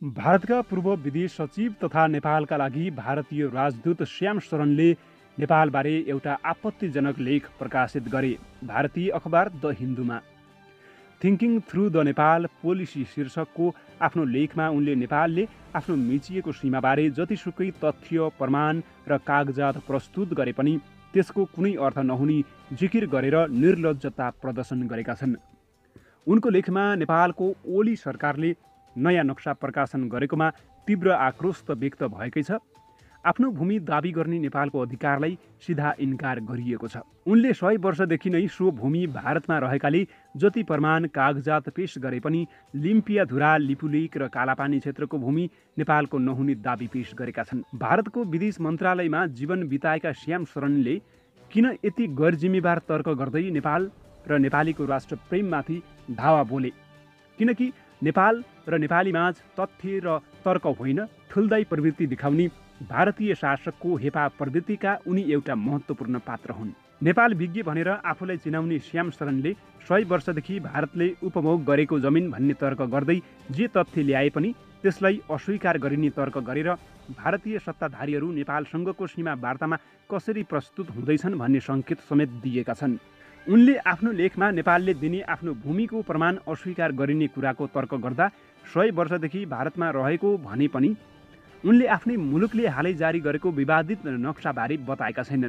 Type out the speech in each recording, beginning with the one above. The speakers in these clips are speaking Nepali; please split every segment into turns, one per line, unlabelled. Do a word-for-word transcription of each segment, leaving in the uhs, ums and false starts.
भारतका पूर्व विदेश सचिव तथा नेपालका लागि भारतीय राजदूत श्याम शरणले नेपालबारे एउटा आपत्तिजनक लेख प्रकाशित गरे। भारतीय अखबार द हिन्दूमा thinking through the Nepal policy शीर्षकको आफ्नो लेखमा उनले नेपालले आफ्नो मिचिएको सीमाबारे जतिसुकै तथ्य प्रमाण र कागजात प्रस्तुत गरे पनि त्यसको कुनै अर्थ नहुने जिकिर गरेर निर्लज्जता प्रदर्शन गरेका छन्। उनको लेखमा नेपालको ओली सरकारले नयाँ नक्सा प्रकाशन गरेकोमा तीव्र आक्रोश त व्यक्त भएकै छ, आफ्नो भूमि दाबी गर्ने नेपालको अधिकारलाई सिधा इन्कार गरिएको छ। उनले सय वर्षदेखि नै सो भूमि भारतमा रहेकाले जति प्रमाण कागजात पेश गरे पनि लिम्पियाधुरा, लिपुलेक र कालापानी क्षेत्रको भूमि नेपालको नहुने दाबी पेश गरेका छन्। भारतको विदेश मन्त्रालयमा जीवन बिताएका श्याम शरणले किन यति गैर जिम्मेवार तर्क गर्दै नेपाल र नेपालीको राष्ट्रप्रेममाथि धावा बोले? किनकि नेपाल र नेपालीमाझ तथ्य र तर्क होइन, ठुल्दाई प्रवृत्ति देखाउने भारतीय शासकको हेपा प्रवृत्तिका उनी एउटा महत्त्वपूर्ण पात्र हुन्। नेपाल विज्ञ भनेर आफूलाई चिनाउने श्याम शरणले सय वर्षदेखि भारतले उपभोग गरेको जमिन भन्ने तर्क गर्दै जे तथ्य ल्याए पनि त्यसलाई अस्वीकार गरिने तर्क गरेर भारतीय सत्ताधारीहरू नेपालसँगको सीमा वार्तामा कसरी प्रस्तुत हुँदैछन् भन्ने सङ्केत समेत दिएका छन्। उनले आफ्नो लेखमा नेपालले दिने आफ्नो भूमिको प्रमाण अस्वीकार गरिने कुराको तर्क गर्दा सय वर्षदेखि भारतमा रहेको भने पनि उनले आफ्नै मुलुकले हालै जारी गरेको विवादित नक्साबारे बताएका छैनन्।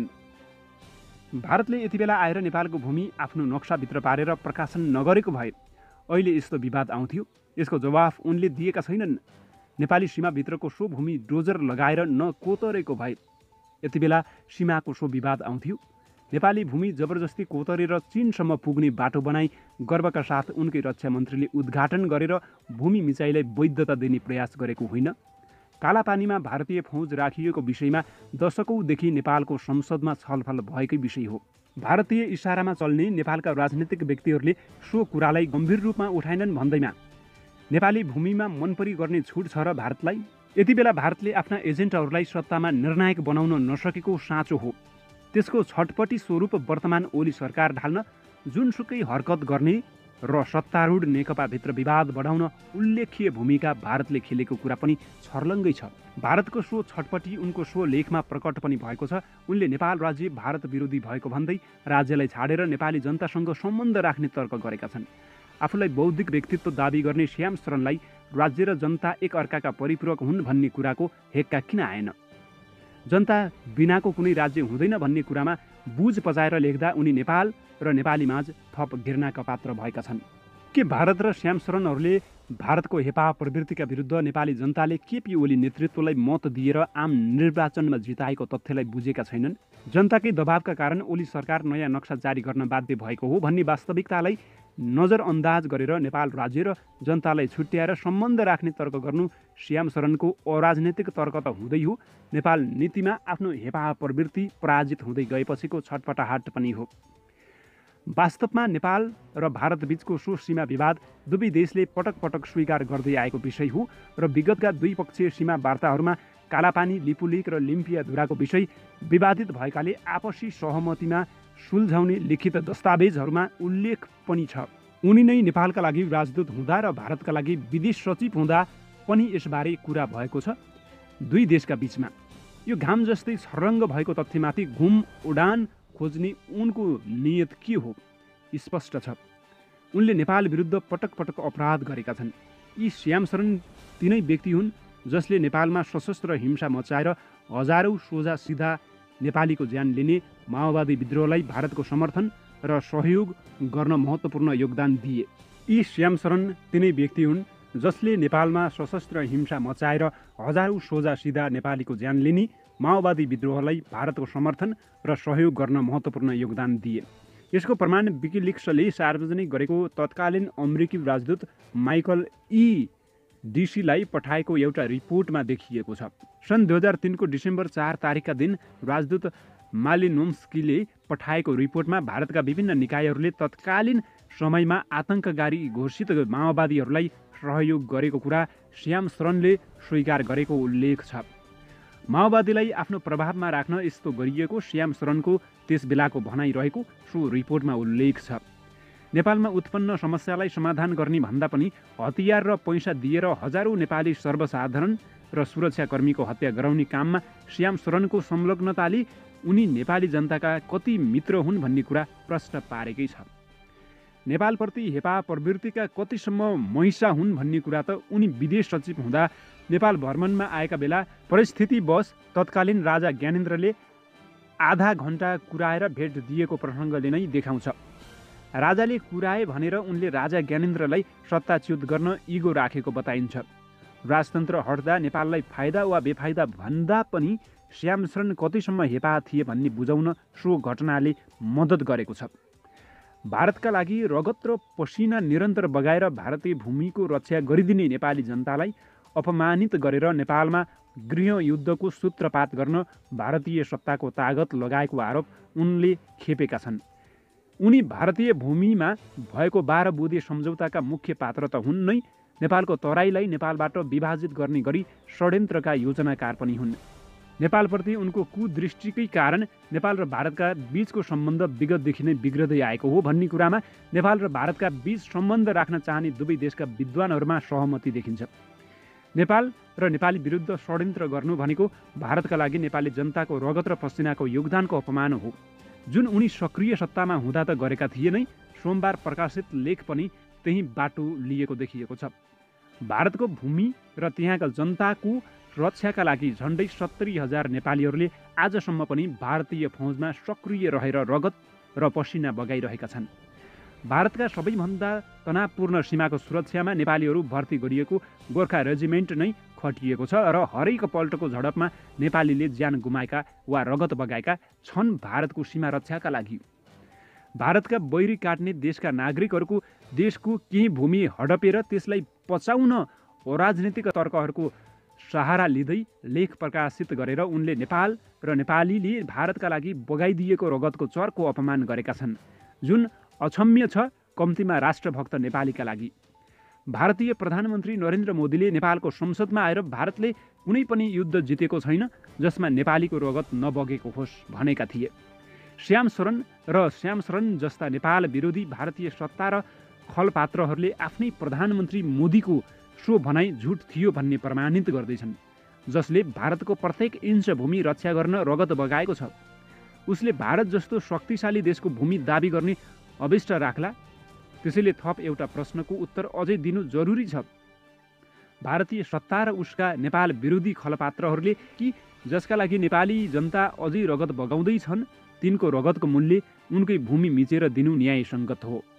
भारतले यति बेला आएर नेपालको भूमि आफ्नो नक्साभित्र पारेर प्रकाशन नगरेको भए अहिले यस्तो विवाद आउँथ्यो। यसको जवाफ उनले दिएका छैनन्। नेपाली सीमाभित्रको सो भूमि डोजर लगाएर नकोतरेको भए यति बेला सीमाको सो विवाद आउँथ्यो। नेपाली भूमि जबरजस्ती कोतरेर चीनसम्म पुग्ने बाटो बनाई गर्वका साथ उनकै रक्षा मन्त्रीले उद्घाटन गरेर भूमि मिचाइलाई वैधता दिने प्रयास गरेको होइन। कालापानीमा भारतीय फौज राखिएको विषयमा दशकौँदेखि नेपालको संसदमा छलफल भएकै विषय हो। भारतीय इसारामा चल्ने नेपालका राजनीतिक व्यक्तिहरूले सो कुरालाई गम्भीर रूपमा उठाएनन् भन्दैमा नेपाली भूमिमा मनपरी गर्ने छुट छ र भारतलाई? यति बेला भारतले आफ्ना एजेन्टहरूलाई सत्तामा निर्णायक बनाउन नसकेको साँचो हो। त्यसको छटपटी स्वरूप वर्तमान ओली सरकार ढाल्न जुनसुकै हरकत गर्ने र सत्तारूढ नेकपाभित्र विवाद बढाउन उल्लेख्य भूमिका भारतले खेलेको कुरा पनि छर्लङ्गै छ। भारतको सो छटपटी उनको सो लेखमा प्रकट पनि भएको छ। उनले नेपाल राज्य भारत विरोधी भएको भन्दै राज्यलाई छाडेर नेपाली जनतासँग सम्बन्ध राख्ने तर्क गरेका छन्। आफूलाई बौद्धिक व्यक्तित्व दाबी गर्ने श्याम शरणलाई राज्य र जनता एक अर्काका परिपूरक हुन् भन्ने कुराको हेक्का किन आएन? जनता बिनाको कुनै राज्य हुँदैन भन्ने कुरामा बुझ पचाएर लेख्दा उनी नेपाल र नेपालीमाझ थप घृणाका पात्र भएका छन्। के भारत र श्याम शरणहरूले भारतको हेपा प्रवृत्तिका विरुद्ध नेपाली जनताले केपी ओली नेतृत्वलाई मत दिएर आम निर्वाचनमा जिताएको तथ्यलाई बुझेका छैनन्? जनताकै दबावका कारण ओली सरकार नयाँ नक्सा जारी गर्न बाध्य भएको हो भन्ने वास्तविकतालाई नजरअन्दाज गरेर नेपाल राज्य र जनतालाई छुट्याएर सम्बन्ध राख्ने तर्क गर्नु श्याम शरणको अराजनैतिक तर्क त हुँदै हो, नेपाल नीतिमा आफ्नो हेपा प्रवृत्ति पराजित हुँदै गएपछिको छटपटाहट पनि हो। वास्तवमा नेपाल र भारत बीचको सो सीमा विवाद दुवै देशले पटक पटक स्वीकार गर्दै आएको विषय हो र विगतका दुई पक्षीय सीमा वार्ताहरूमा कालापानी, लिपुलेक र लिम्पियाधुराको विषय विवादित भएकाले आपसी सहमतिमा सुल्झाउने लिखित दस्तावेजहरूमा उल्लेख पनि छ। उनी नै नेपालका लागि राजदूत हुँदा र भारतका लागि विदेश सचिव हुँदा पनि यसबारे कुरा भएको छ। दुई देशका बीचमा यो घाम जस्तै छर्रङ्ग भएको तथ्यमाथि घुम उडान खोज्ने उनको नियत के हो स्पष्ट छ। उनले नेपाल विरुद्ध पटक पटक अपराध गरेका छन्। यी श्याम शरण तिनै व्यक्ति हुन् जसले नेपालमा सशस्त्र हिंसा मचाएर हजारौँ सोझा सिधा नेपालीको ज्यान लिने माओवादी विद्रोहलाई भारतको समर्थन र सहयोग गर्न महत्त्वपूर्ण योगदान दिए। यी श्याम शरण तिनै व्यक्ति हुन् जसले नेपालमा सशस्त्र हिंसा मचाएर हजारौँ सोझा सिधा नेपालीको ज्यान लिने माओवादी विद्रोहलाई भारतको समर्थन र सहयोग गर्न महत्त्वपूर्ण योगदान दिए। यसको प्रमाण विकिलिक्सले सार्वजनिक गरेको तत्कालीन अमेरिकी राजदूत माइकल ई डिसीलाई पठाएको एउटा रिपोर्टमा देखिएको छ। सन् दुई हजार तिनको डिसेम्बर चार तारिकका दिन राजदूत मालिनोम्स्कीले पठाएको रिपोर्टमा भारतका विभिन्न निकायहरूले तत्कालीन समयमा आतङ्ककारी घोषित माओवादीहरूलाई सहयोग गरेको कुरा श्याम शरणले स्वीकार गरेको उल्लेख छ। माओवादीलाई आफ्नो प्रभावमा राख्न यस्तो गरिएको श्याम शरणको त्यस बेलाको भनाइ रहेको सो रिपोर्टमा उल्लेख छ। नेपालमा उत्पन्न समस्यालाई समाधान गर्ने भन्दा पनि हतियार र पैसा दिएर हजारौँ नेपाली सर्वसाधारण र सुरक्षाकर्मीको हत्या गराउने काममा श्याम शरणको संलग्नताले उनी नेपाली जनताका कति मित्र हुन् भन्ने कुरा प्रश्न पारेकै छ। नेपालप्रति हेपा प्रवृत्तिका कतिसम्म महिषा हुन् भन्ने कुरा त उनी विदेश सचिव हुँदा नेपाल भ्रमणमा आएका बेला परिस्थितिवश तत्कालीन राजा ज्ञानेन्द्रले आधा घन्टा कुराएर भेट दिएको प्रसङ्गले नै देखाउँछ। राजाले कुराए भनेर उनले राजा ज्ञानेन्द्रलाई सत्ताच्युत गर्न इगो राखेको बताइन्छ। राजतन्त्र हट्दा नेपाललाई फाइदा वा बेफाइदा भन्दा पनि श्याम शरण कतिसम्म हेपा थिए भन्ने बुझाउन सो घटनाले मद्दत गरेको छ। भारतका लागि रगत र पसिना निरन्तर बगाएर भारतीय भूमिको रक्षा गरिदिने नेपाली जनतालाई अपमानित गरेर नेपालमा गृहयुद्धको सूत्रपात गर्न भारतीय सत्ताको तागत लगाएको आरोप उनले खेपेका छन्। उनी भारतीय भूमिमा भएको बाह्र बुँदे सम्झौताका मुख्य पात्र त हुन् नै, नेपालको तराईलाई नेपालबाट विभाजित गर्ने गरी षड्यन्त्रका योजनाकार पनि हुन्। नेपालप्रति उनको कुदृष्टिकै कारण नेपाल र भारतका बीचको सम्बन्ध विगतदेखि नै बिग्रदै आएको हो भन्ने कुरामा नेपाल र भारतका बीच सम्बन्ध राख्न चाहने दुवै देशका विद्वानहरूमा सहमति देखिन्छ। नेपाल र नेपाली विरुद्ध षड्यन्त्र गर्नु भनेको भारतका लागि नेपाली जनताको रगत र पसिनाको योगदानको अपमान हो, जुन उनी सक्रिय सत्तामा हुँदा त गरेका थिए नै। सोमबार प्रकाशित लेख पनि त्यही बाटो लिएको देखिएको छ। भारतको भूमि र त्यहाँका जनताको रक्षाका लागि झन्डै सत्तरी हजार नेपालीहरूले आजसम्म पनि भारतीय फौजमा सक्रिय रहेर रगत र पसिना बगाइरहेका छन्। भारतका सबैभन्दा तनावपूर्ण सीमाको सुरक्षामा नेपालीहरू भर्ती गरिएको गोर्खा रेजिमेन्ट नै खटिएको छ र हरेक पल्टको झडपमा नेपालीले ज्यान गुमाएका वा रगत बगाएका छन् भारतको सीमा रक्षाका लागि। भारतका बैरी काट्ने देशका नागरिकहरूको देशको केही भूमि हडपेर त्यसलाई पचाउन अराजनीतिक तर्कहरूको सहारा लिँदै लेख प्रकाशित गरेर उनले नेपाल र नेपालीले भारतका लागि बगाइदिएको रगतको चर्को अपमान गरेका छन्, जुन अक्षम्य छ, कम्तीमा राष्ट्रभक्त नेपालीका लागि। भारतीय प्रधानमन्त्री नरेन्द्र मोदीले नेपालको संसदमा आएर भारतले कुनै पनि युद्ध जितेको छैन जसमा नेपालीको रगत नबगेको होस् भनेका थिए। श्याम शरण र श्याम शरण जस्ता नेपाल विरोधी भारतीय सत्ता र खलपात्रहरूले आफ्नै प्रधानमन्त्री मोदीको सो भनाइ झुट थियो भन्ने प्रमाणित गर्दैछन्, जसले भारतको प्रत्येक इन्च भूमि रक्षा गर्न रगत बगाएको छ। उसले भारत जस्तो शक्तिशाली देशको भूमि दाबी गर्ने अभिष्ट राख्ला। त्यसैले थप एउटा प्रश्नको उत्तर अझै दिनु जरुरी छ। भारतीय सत्ता र उसका नेपाल विरोधी खलपात्रहरूले कि जसका लागि नेपाली जनता अझै रगत बगाउँदै छन्, तिनको रगतको मूल्य उनकै भूमि मिचेर दिनु न्यायसङ्गत हो।